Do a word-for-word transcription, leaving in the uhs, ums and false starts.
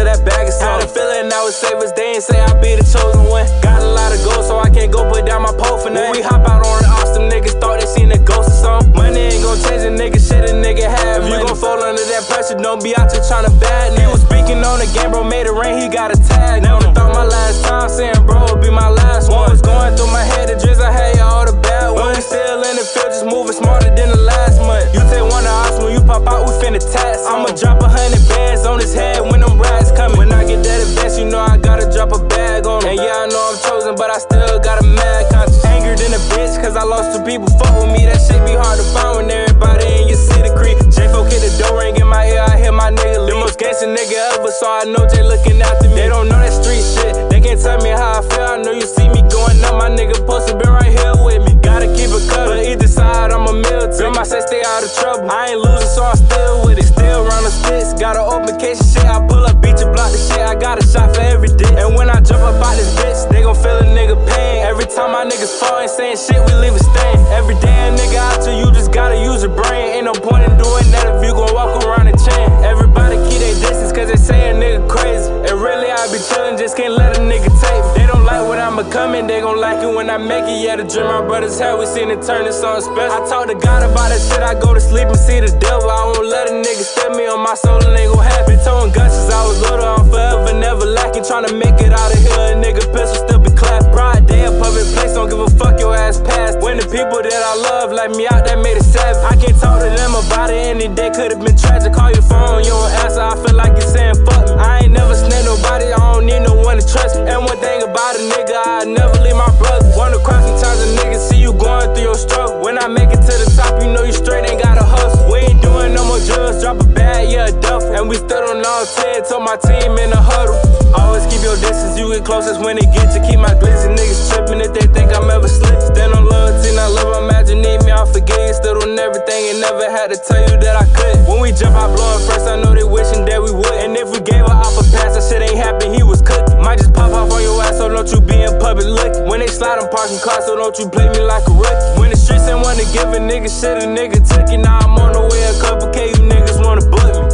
of that bag of salt. Had a feeling I was safe as they ain't say I'd be the chosen one. Got a lot of gold, so I can't go put down my pole for nothing. When we hop out on the ops, them niggas thought they seen a ghost or something. Money ain't gon' change a nigga, shit a nigga have. If you gon' fall under that pressure, don't be out here tryna bad. He was speaking on the game, bro, made it rain, he got a tag. Never thought my last time saying, bro, it'd be my last one. Was going through my head, the dreams I had, all the bad ones. We still in the field, just moving smarter than the last month. You take one of us, when you pop out, we finna tax. I'ma drop a hundred bands on his head when them rats coming. When I get that advance, you know I gotta drop a bag on him. And yeah, I know I'm chosen, but I still got a mad conscience. Angered in a bitch, cause I lost two people, fuck with me. That shit be hard to find when everybody in your city creep. J four hit the door ring in my ear, I hear my nigga leave. The most gangsta nigga ever, so I know Jay looking after me. They don't know that street shit, they can't tell me how I feel. I know you see me going up, my nigga posted been right here with me. Gotta keep it covered, either side I'm a militant. Feel my say stay out of trouble, I ain't losing so I'm still with it. Still round the sticks, got an open case of shit. I pull up, beat you, block the shit, I got a shot for every dick. And when I jump up out this bitch, they gon' feel a nigga pain. Every time my niggas fall ain't saying shit, we leave a stain. Every day a nigga out to you just gotta use your brain. Ain't no point in doing that if you gon' walk around the chain. Everybody keep their distance cause they say a nigga crazy. And really I be chillin', just can't let a nigga take me. They don't like what I'm becoming, they gon' like it when I make it. Yeah, the dream my brothers had, we seen it turn to something special. I talk to God about that shit, I go to sleep and see the devil. I won't let a nigga step me on my soul and ain't gon' happen. Towing guns since I was little, I'm forever never lacking. Tryna make it out of here, a nigga pistol still be clapped. Pride day, a public place, don't give a fuck, your ass passed. When the people that I love let me out, that made it savage. I can't talk to them about it, any day could've been tragic. Call your phone, you don't answer, I feel like you're saying fuck me. I ain't never snake nobody, I don't need no one to trust me. And one thing about a nigga, I never leave my brother. Wanna cry sometimes a nigga see you going through your struggle. When I make it to the top, you know you straight ain't gotta hustle. We ain't doing no more drugs, drop a bag, yeah, a duffel. And we stood on all ten, told my team in a huddle. Always keep your distance, you get closest when it get to keep my glitzy. Niggas tripping if they think I'm ever slick. Stand on loyalty, not love, imagine need me, I'll forget you. Stood on everything and never had to tell you that I could. When we jump out blowing first, I know they wishing that we would. And if we gave her off a pass, that shit ain't happen, he was cooking. Might just pop off on your ass, so don't you be in public looking. When they slide, I'm parking cars, so don't you play me like a rookie. When the streets ain't wanna give a nigga shit, a nigga took it. Now I'm on the way, a couple K, you niggas wanna book me.